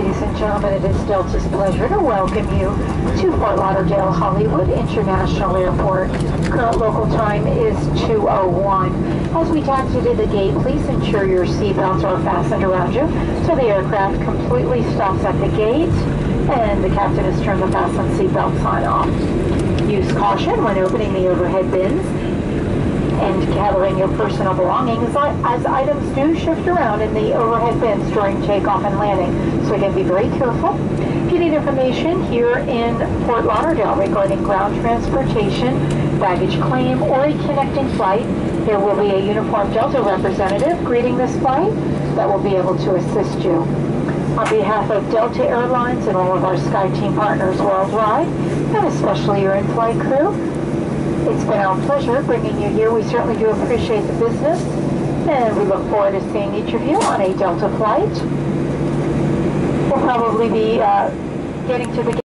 Ladies and gentlemen, it is Delta's pleasure to welcome you to Fort Lauderdale Hollywood International Airport. Current local time is 2:01. As we taxi to the gate, please ensure your seatbelts are fastened around you so the aircraft completely stops at the gate and the captain has turned the fasten seatbelt sign off. Use caution when opening the overhead bins and gathering your personal belongings as items do shift around in the overhead bins during takeoff and landing. So again, be very careful. If you need information here in Fort Lauderdale regarding ground transportation, baggage claim, or a connecting flight, there will be a uniformed Delta representative greeting this flight that will be able to assist you. On behalf of Delta Airlines and all of our SkyTeam partners worldwide, and especially your in-flight crew, it's been our pleasure bringing you here. We certainly do appreciate the business, and we look forward to seeing each of you on a Delta flight. We'll probably be getting to the